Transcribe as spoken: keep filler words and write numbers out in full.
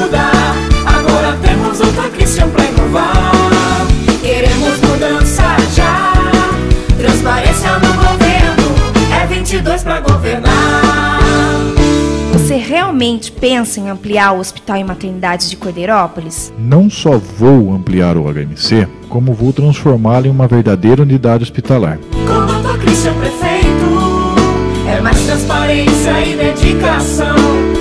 mudar. Agora temos outra Christian pra inovar. Queremos mudança já, transparência no governo, é vinte e dois pra governar. Você realmente pensa em ampliar o Hospital e Maternidade de Cordeirópolis? Não só vou ampliar o H M C, como vou transformá-lo em uma verdadeira unidade hospitalar. Com o doutor Christian prefeito, é mais transparência e dedicação.